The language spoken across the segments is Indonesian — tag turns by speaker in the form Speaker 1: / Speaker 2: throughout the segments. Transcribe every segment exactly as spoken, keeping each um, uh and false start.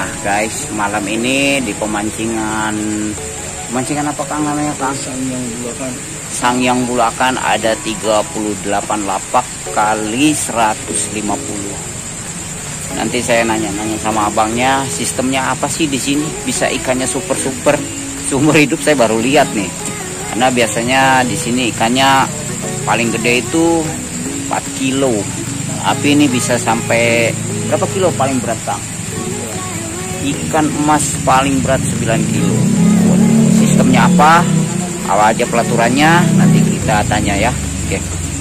Speaker 1: Nah guys, malam ini di pemancingan pemancingan apa Kang namanya Kang?
Speaker 2: Sangyang Bulakan.
Speaker 1: Sangyang Bulakan ada tiga puluh delapan lapak kali seratus lima puluh. Nanti saya nanya-nanya sama abangnya, sistemnya apa sih di sini? Bisa ikannya super-super. Seumur hidup saya baru lihat nih. Karena biasanya di sini ikannya paling gede itu empat kilo. Tapi ini bisa sampai berapa kilo paling berat Kang? Ikan emas paling berat sembilan kilo. Sistemnya apa? Apa aja pelaturannya? Nanti kita tanya ya. Oke.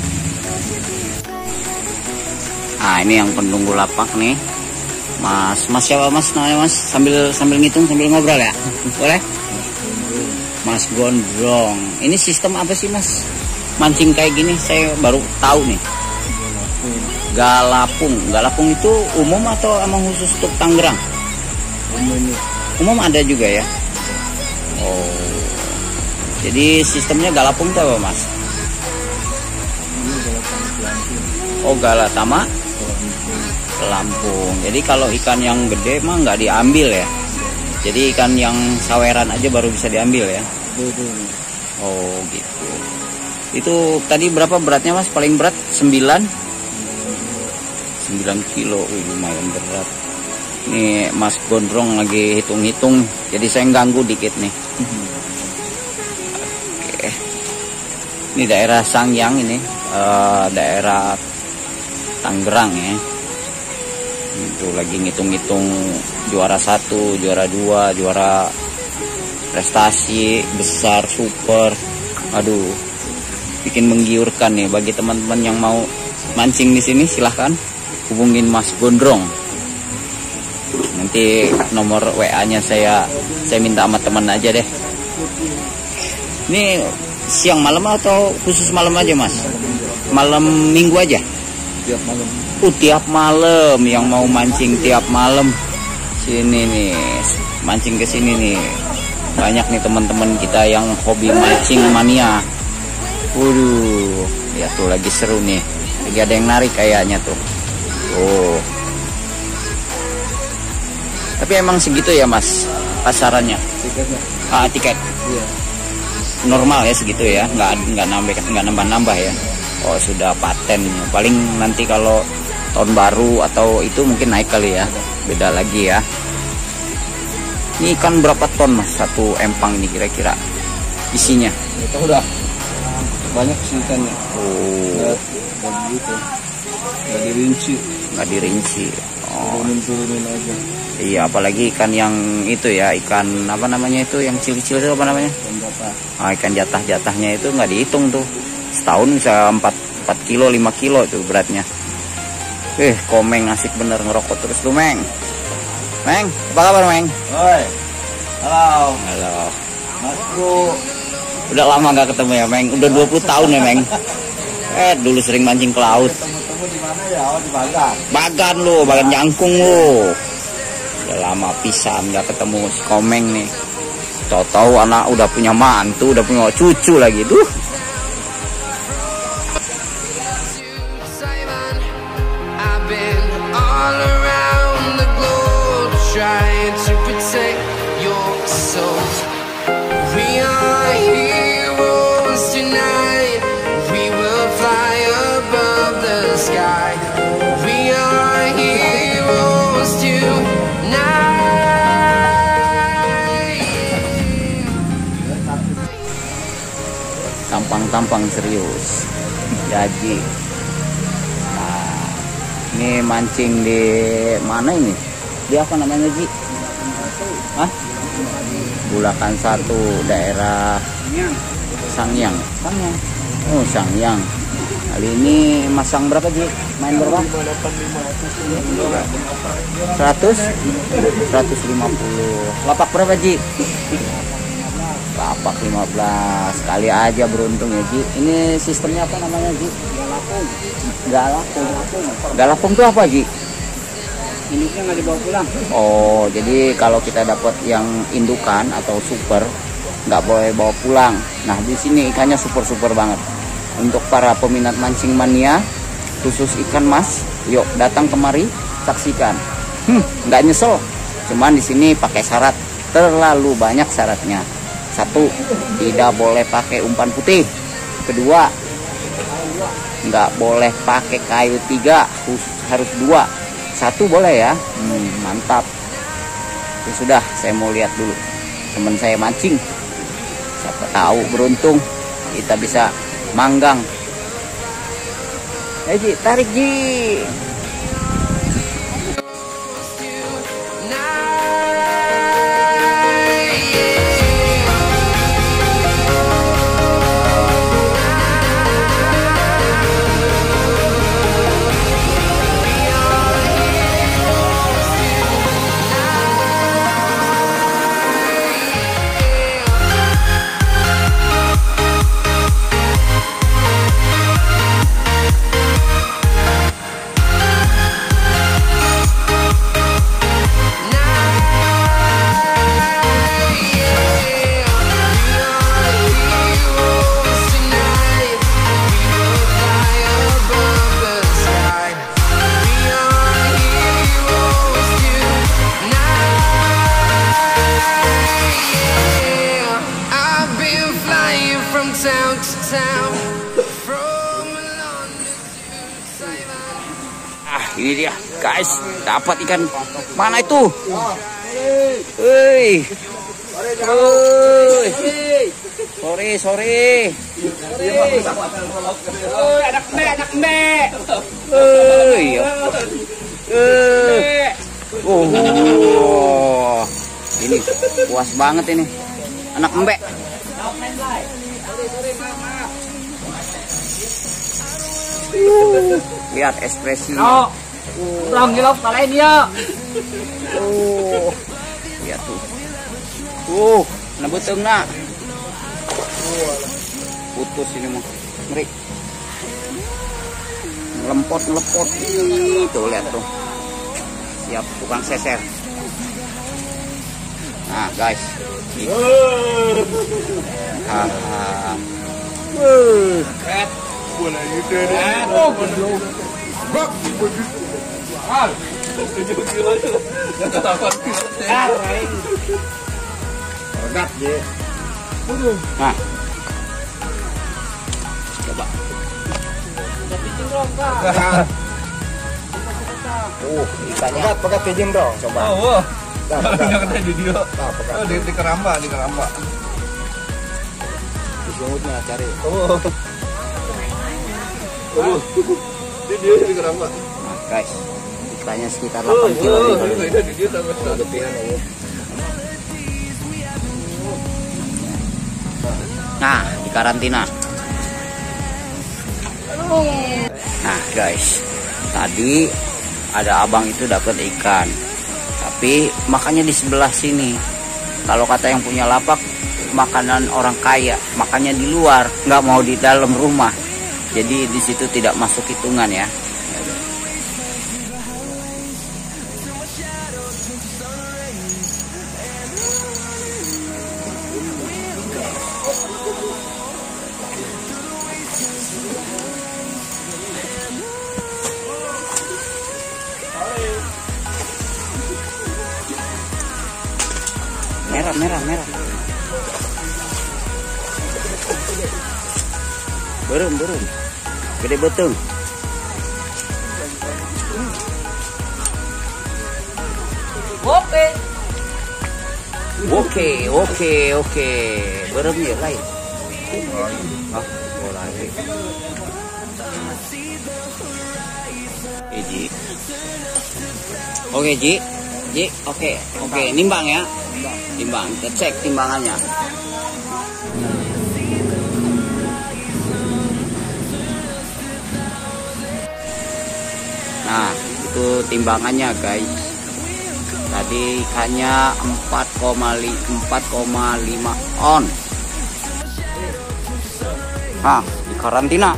Speaker 1: Nah ini yang penunggu lapak nih. Mas, Mas siapa Mas namanya Mas? Sambil sambil ngitung sambil ngobrol ya? Boleh? Mas Gondrong. Ini sistem apa sih Mas? Mancing kayak gini saya baru tahu nih. Galapung. Galapung itu umum atau emang khusus untuk Tangerang?
Speaker 2: Umum.
Speaker 1: Umum ada juga ya. Oh. Jadi sistemnya galapung itu apa Mas?
Speaker 2: Ini Galapung Lampung.
Speaker 1: Oh Galatama Lampung. Jadi kalau ikan yang gede mah nggak diambil ya. Jadi ikan yang saweran aja baru bisa diambil ya.
Speaker 2: Betul.
Speaker 1: Oh gitu. Itu tadi berapa beratnya Mas? Paling berat sembilan sembilan kilo. Wih, lumayan berat. Nih Mas Gondrong lagi hitung-hitung. Jadi saya ganggu dikit nih. Oke. Ini daerah Sangyang ini, uh, daerah Tangerang ya. Itu lagi ngitung-ngitung juara satu, juara dua, juara prestasi besar, super. Aduh, bikin menggiurkan nih bagi teman-teman yang mau mancing di sini. Silahkan hubungin Mas Gondrong. Nanti nomor W A-nya saya saya minta sama teman aja deh. Ini siang malam atau khusus malam aja Mas? Malam minggu aja?
Speaker 2: Tiap malam.
Speaker 1: Uh, tiap malam yang mau mancing tiap malam sini nih, mancing ke sini nih. Banyak nih teman-teman kita yang hobi mancing mania. Waduh, ya tuh lagi seru nih. Lagi ada yang narik kayaknya tuh. Oh. Tapi emang segitu ya Mas pasarannya?
Speaker 2: Tiketnya.
Speaker 1: Ah, tiket.
Speaker 2: Iya.
Speaker 1: Normal ya segitu ya, nggak nggak nambah nggak nambah nambah ya. Oh sudah paten. Paling nanti kalau tahun baru atau itu mungkin naik kali ya, beda lagi ya. Ini ikan berapa ton Mas satu empang ini kira-kira isinya?
Speaker 2: Itu udah banyak sih ikannya.
Speaker 1: Oh,
Speaker 2: Nggak gitu. Nggak dirinci.
Speaker 1: nggak dirinci. Oh
Speaker 2: Turunin-turunin aja.
Speaker 1: iya, apalagi ikan yang itu ya, ikan apa namanya itu yang cil-cil itu apa namanya?
Speaker 2: Dan jatah.
Speaker 1: Ah, ikan jatah-jatahnya itu nggak dihitung tuh. Setahun bisa empat kilo lima kilo tuh beratnya. Eh Komeng asik bener ngerokok terus tuh Meng. Meng, apa kabar Meng?
Speaker 2: Oi. Halo.
Speaker 1: Halo.
Speaker 2: Mas Bro.
Speaker 1: Udah lama nggak ketemu ya Meng. Udah dua puluh tahun ya Meng. Eh dulu sering mancing ke laut.
Speaker 2: Ketemu di mana ya? Oh, di Bagan.
Speaker 1: Bagan lu, Bagan Jangkung lu. Udah lama pisan nggak ketemu si Komeng nih. Tahu-tahu anak udah punya mantu, udah punya cucu lagi. Duh.
Speaker 3: Trying to protect your soul. We are heroes tonight. We will fly above the sky. We are heroes tonight.
Speaker 1: Tampang-tampang serius. Jadi. Nah, ini mancing di mana ini? Di apa namanya Ji? Hah? Bulakan satu, daerah Sangyang. Sangyang. Oh Sangyang. Kali ini masang berapa Ji? Main berapa? seratus? seratus lima puluh. Lapak berapa Ji? Lapak lima belas. Kali aja beruntung ya Ji. Ini sistemnya apa namanya Ji? Galapung. Galapung. Galapung itu apa Ji?
Speaker 2: Induknya nggak dibawa pulang.
Speaker 1: Oh, jadi kalau kita dapat yang indukan atau super, nggak boleh bawa pulang. Nah, di sini ikannya super-super banget. Untuk para peminat mancing mania, khusus ikan mas, yuk datang kemari, saksikan. Hmm, nggak nyesel. Cuman di sini pakai syarat, terlalu banyak syaratnya. Satu, tidak boleh pakai umpan putih. Kedua, nggak boleh pakai kayu tiga, harus dua. Satu boleh ya. Hmm, mantap. Ya sudah, saya mau lihat dulu teman saya mancing. Siapa tahu beruntung kita bisa manggang. Eh Ji, tarik Ji. Ah, ini dia guys, dapat ikan. Mana itu? Hei, sore sore.
Speaker 2: Anak me, anak me.
Speaker 1: Hei, oh, ini puas banget ini, anak embek. Lihat ekspresinya.
Speaker 2: Orang gila kalahin dia.
Speaker 1: Oh, lihat tuh. Uh, nebuteng nak. Putus ini mah. Ngeri. Lempot lepot. Itu lihat tuh. Siap tukang seser. Nah guys. Haha. Uh.
Speaker 4: Boleh gitu deh. Oh, belum. Bak, begitu. Al. Tujuh kilo itu. Enggak takut. Regat ye.
Speaker 1: Nah. Coba. Oh, ikannya.
Speaker 4: Pegat, pegat pijing dong, coba.
Speaker 2: Oh.
Speaker 4: Kalau enggak kena di dia.
Speaker 2: Oh, di, di keramba, di keramba.
Speaker 4: Di sungutnya cari.
Speaker 2: Oh. Oh. Di dia di keramba.
Speaker 1: Nah, guys. Ikannya sekitar delapan kilo nih.
Speaker 2: Oh, di dia tambah
Speaker 4: Lebihan ya.
Speaker 1: Nah, di karantina. Nah, guys. Tadi ada abang itu dapat ikan. Tapi makannya di sebelah sini. Kalau kata yang punya lapak, makanan orang kaya, makannya di luar, nggak mau di dalam rumah. Jadi di situ tidak masuk hitungan ya. Merah, merah, merah. Berem, berem. Gede betul.
Speaker 2: Oke.
Speaker 1: Oke, oke, oke. Berem ya lain. Hah? Oh, lain. Eh, Ji. Oke, Ji. Ji, oke. Oke, nimbang ya. Timbang, kita cek timbangannya. Nah, itu timbangannya guys. Tadi ikannya empat koma lima on. Nah, di karantina.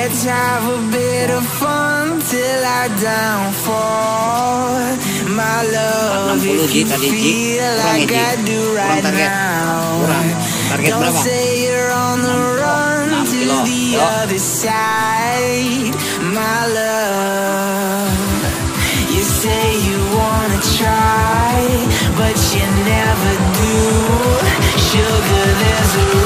Speaker 3: Let's have a bit of fun till our downfall. My love, if you feel like I do right now, don't say you're on the run to the other side. My love, you say you wanna try, but you never do. Sugar, there's a